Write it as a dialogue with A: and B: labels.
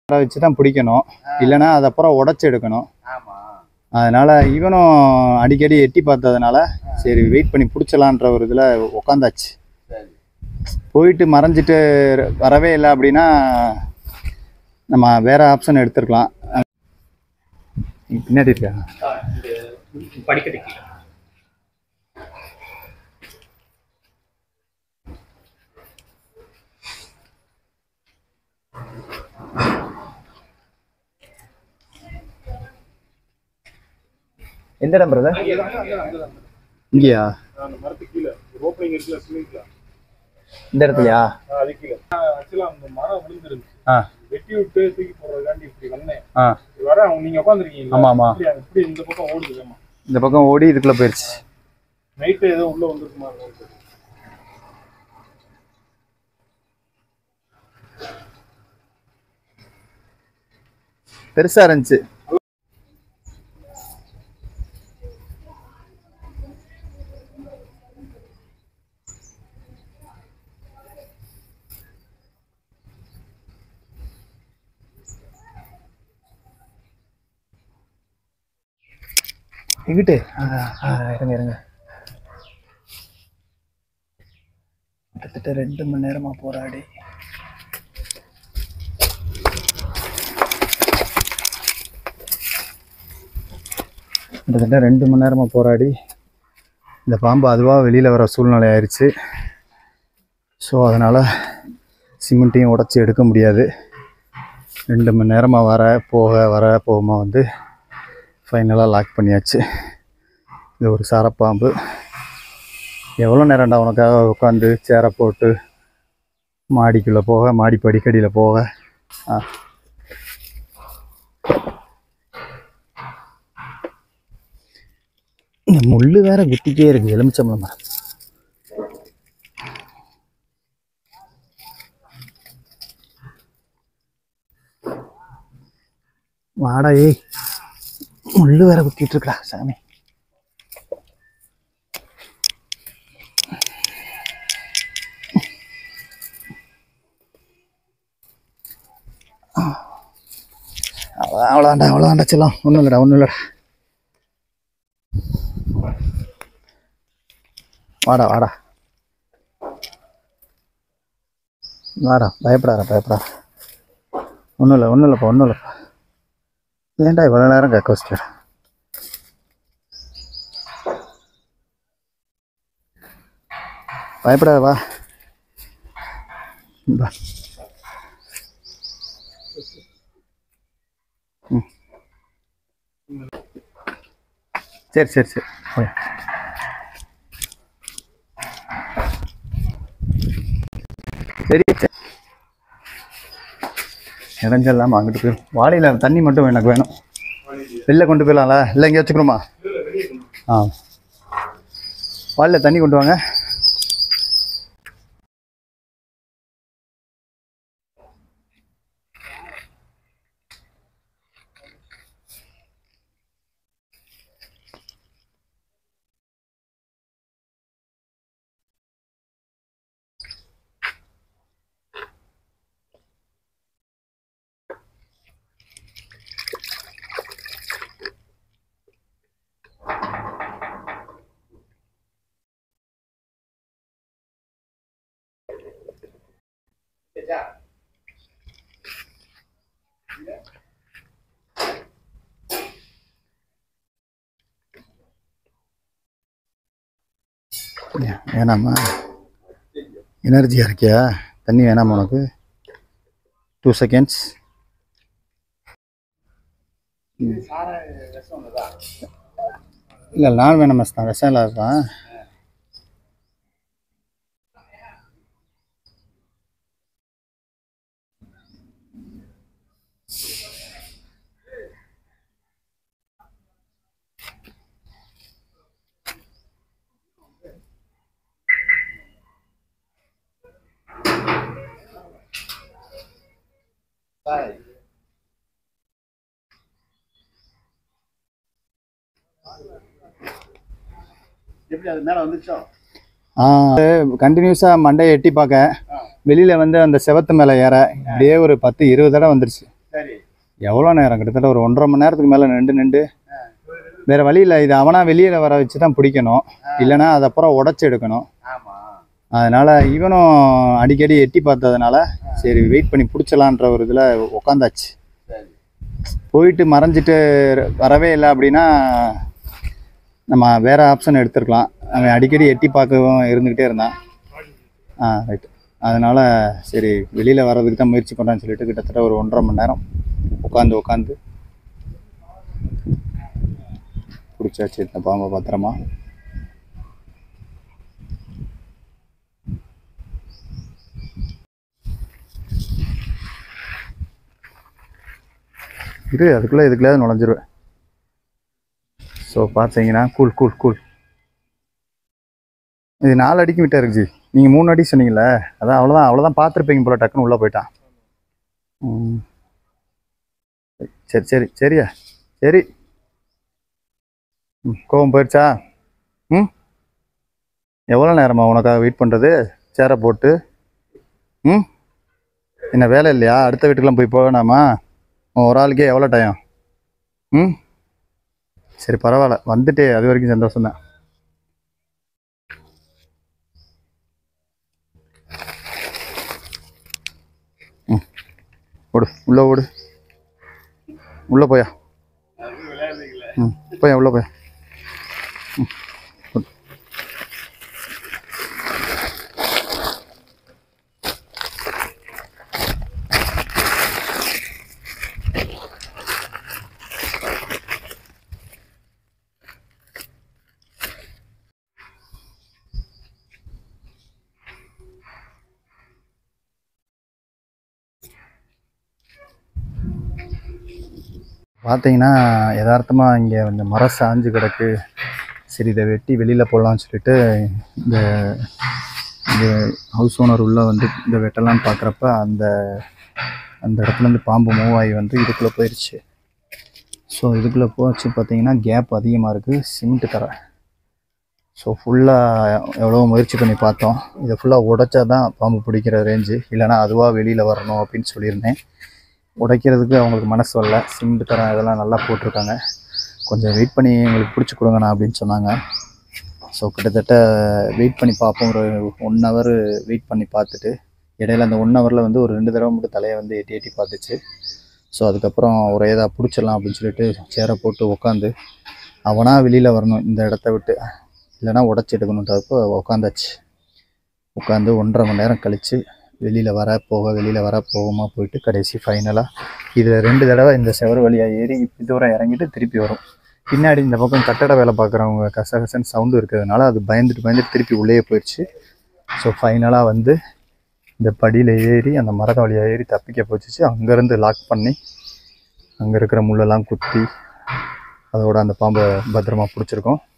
A: வச்சு தான் பிடிக்கணும், இல்லைன்னா அதை அப்புறம் உடச்சி எடுக்கணும். அதனால் இவனும் அடிக்கடி எட்டி பார்த்ததுனால சரி வெயிட் பண்ணி பிடிச்சலான்ற ஒரு இதில் உக்காந்தாச்சு. போயிட்டு மறைஞ்சிட்டு வரவே இல்லை அப்படின்னா நம்ம வேறு ஆப்ஷன் எடுத்துருக்கலாம். பின்னாடி இருக்கா
B: படிக்கட்டு
A: எந்த இடம் பிரதர்? இங்கேயா? இந்த இடத்துலயா?
C: வெட்டி விட்டு தூக்கி போடுறதுக்காண்டி இப்படி வந்தேன். வர நீங்க உட்காந்துருக்கீங்க.
A: ஆமா ஆமா.
C: இப்படி இந்த பக்கம் ஓடுது.
A: இந்த பக்கம் ஓடி இதுக்குள்ள போயிடுச்சு.
C: நைட்டு ஏதோ உள்ள வந்துருக்குமா?
A: பெருசா இருந்துச்சு. எங்கிட்டு இருங்க இருங்க. கிட்டத்தட்ட 2 மணி நேரமா போராடி இந்த பாம்பு அதுவாக வெளியில் வர சூழ்நிலை ஆயிடுச்சு. ஸோ அதனால் சிமெண்ட்டையும் உடச்சி எடுக்க முடியாது. 2 மணி நேரமாக வர போகமா வந்து ஃபைனலாக லாக் பண்ணியாச்சு. இது ஒரு சாரப்பாம்பு. எவ்வளோ நேரம்டா உனக்காக உட்காந்து சேரை போட்டு மாடிக்குள்ளே போக, மாடி படிக்கடியில் போக. இந்த முள் வேற குத்திக்கே இருக்குது. எலுமிச்சம்பழம் மரம். வாடா ஏய், முள்ளு வேற குத்திட்டு இருக்கா சாமி. அவ்வளோதாண்டா செல்லம். ஒன்றும் இல்லைடா. வாடா பயப்படாத. ஒன்றும் இல்லைப்பா. ஏன்டா இவ்வளோ நேரம் கேட்க வச்சுட்டு பயப்படாத, வா. சரி ஓகே. சரி இடைஞ்சல்லாமல் அங்கிட்டு போயிடும். வாளியில் தண்ணி மட்டும் எனக்கு வேணும். வெளில கொண்டு போயிடலாம்ல? இல்லை இங்கே வச்சுக்கணுமா? வாளியில் தண்ணி கொண்டு வாங்க. வேணாமா? எனர்ஜியாக இருக்கியா? தண்ணி வேணாமா உனக்கு? 2 seconds. இல்லை நான் வேணாம் தான், விஷம் இல்லாதான். கண்டினியூஸா மண்டையை எட்டி பார்க்க, வெளியில வந்து அந்த செவத்து மேல ஏற இப்படியே ஒரு 10-20 தடவை வந்துருச்சு. எவ்வளோ நேரம்? கிட்டத்தட்ட ஒரு 1.5 மணி நேரத்துக்கு மேலே நின்று வேறு வழி இல்லை. இது அவனா வெளியில் வர வச்சு தான் பிடிக்கணும், இல்லைன்னா அது அப்புறம் உடச்சி எடுக்கணும். அதனால் இவனும் அடிக்கடி எட்டி பார்த்ததுனால சரி வெயிட் பண்ணி பிடிச்சலான்ற ஒரு இதில் உக்காந்தாச்சு. போயிட்டு மறைஞ்சிட்டு வரவே இல்லை அப்படின்னா நம்ம வேறு ஆப்ஷன் எடுத்துருக்கலாம். அவன் அடிக்கடி எட்டி பார்க்கவும் இருந்துக்கிட்டே இருந்தான். ரைட்டு. அதனால் சரி வெளியில் வர்றதுக்கு தான் முயற்சி பண்ணுறான்னு சொல்லிட்டு கிட்டத்தட்ட ஒரு 1.5 மணி நேரம் உட்காந்து பிடிச்சாச்சு இந்த பாம்பை பத்திரமா. இதுக்குள்ளே நுழைஞ்சிருவேன். ஸோ பார்த்தீங்கன்னா கூல் இது 4 அடிக்கு விட்டா இருக்குச்சு. நீங்கள் 3 அடி சொன்னீங்களே, அதான் அவ்வளோதான் பார்த்துருப்பீங்க போல. டக்குன்னு உள்ளே போயிட்டான். சரியா சரி. கோவம் போயிடுச்சா? எவ்வளோ நேரமா உனக்காக வெயிட் பண்ணுறது? சேரை போட்டு என்ன வேலை இல்லையா? அடுத்த வீட்டுக்கெலாம் போய் போவேணாமா? ஒரு ஆளுக்கே எவ்வளோ டைம்? சரி பரவாயில்ல, வந்துட்டே அது வரைக்கும் சந்தோஷம்தான். ஓடு, உள்ளே போயா. போயா உள்ளே போயா. பார்த்தீங்கன்னா யதார்த்தமாக இங்கே இந்த மரம் சாஞ்சு கிடக்கு. சரி இதை வெட்டி வெளியில் போடலான்னு சொல்லிட்டு இந்த ஹவுஸ் ஓனர் உள்ளே வந்து இந்த வெட்டலான்னு பார்க்குறப்ப அந்த இடத்துலேருந்து பாம்பு மூவ் ஆகி இதுக்குள்ளே போயிடுச்சு. ஸோ இதுக்குள்ளே போச்சு. பார்த்தீங்கன்னா கேப் அதிகமாக இருக்குது, சிமெண்ட்டு தர. ஸோ ஃபுல்லாக எவ்வளோ முயற்சி பண்ணி பார்த்தோம். இதை ஃபுல்லாக உடைச்சா தான் பாம்பு பிடிக்கிற ரேஞ்சு, இல்லைனா அதுவாக வெளியில் வரணும் அப்படின்னு சொல்லியிருந்தேன். உடைக்கிறதுக்கு அவங்களுக்கு மனசு வரல. சிமெண்ட் தரம் இதெல்லாம் நல்லா போட்டிருக்காங்க. கொஞ்சம் வெயிட் பண்ணி எங்களுக்கு பிடிச்சி கொடுங்கண்ணா அப்படின்னு சொன்னாங்க. ஸோ கிட்டத்தட்ட வெயிட் பண்ணி பார்ப்போம். ஒரு 1 ஹவர் வெயிட் பண்ணி பார்த்துட்டு இடையில அந்த 1 ஹவரில் ஒரு 2 தடவை மட்டும் தலையை எட்டி பார்த்துச்சு. ஸோ அதுக்கப்புறம் ஒரு ஏதாவது பிடிச்சிடலாம் அப்படின்னு சொல்லிட்டு சேரை போட்டு உட்காந்து அவனாக வெளியில் வரணும் இந்த இடத்த விட்டு, இல்லைனா உடச்சி எடுக்கணுன்றப்போ உட்காந்தாச்சு. உட்காந்து 1.5 மணி நேரம் கழித்து வெளியில் வர போகமா போயிட்டு கடைசி ஃபைனலாக இதில் 2 தடவை இந்த செவரு வழியாக ஏறி தூரம் இறங்கிட்டு திருப்பி வரும். பின்னாடி இந்த பக்கம் கட்டட வேலை பார்க்குறவங்க கசகசன்னு சவுண்டு இருக்கிறதுனால அது பயந்துட்டு திருப்பி உள்ளே போயிடுச்சு. ஸோ ஃபைனலாக இந்த படியில் ஏறி அந்த மரத்தை வழியாக ஏறி தப்பிக்க போச்சிச்சு. அங்கேருந்து லாக் பண்ணி அங்கே இருக்கிற முள்ளெல்லாம் குத்தி அதோட அந்த பாம்பை பத்திரமா பிடிச்சிருக்கோம்.